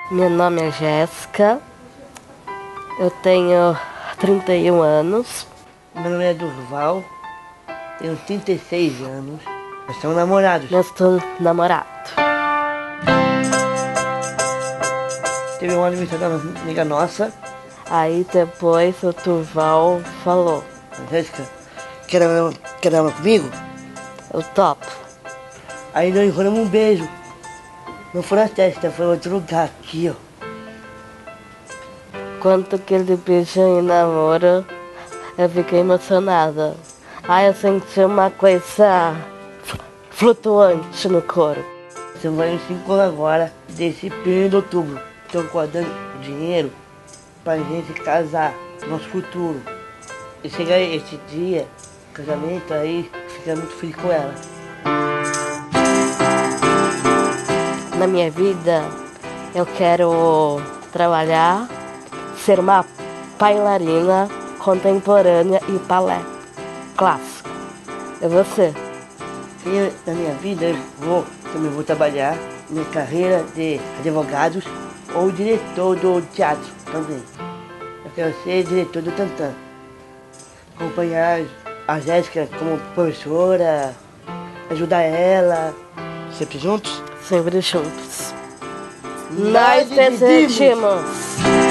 Meu nome é Jéssica, eu tenho 31 anos. Meu nome é Durval, tenho 36 anos. Nós somos namorados. Nós estamos namorados. Teve um aniversário da amiga nossa. Aí depois o Durval falou: Jéssica, quer dar uma comigo? eu topo. Aí nós enrolamos um beijo. Não foi na testa, foi em outro lugar, aqui, ó. Quando aquele beijo em namoro, eu fiquei emocionada. Aí eu senti uma coisa flutuante no corpo. Você vai nos 5 anos agora, desse 1º de outubro. Estou guardando dinheiro pra gente casar, nosso futuro. E chegar esse dia, casamento, aí fica muito feliz com ela. Na minha vida, eu quero trabalhar, ser uma bailarina contemporânea e balé clássico. É você? E na minha vida, eu também vou trabalhar minha carreira de advogados ou diretor do teatro também. Eu quero ser diretor do Tantã. Acompanhar a Jéssica como professora, ajudar ela, sempre juntos. Sempre juntos. Nós Nós decidimos!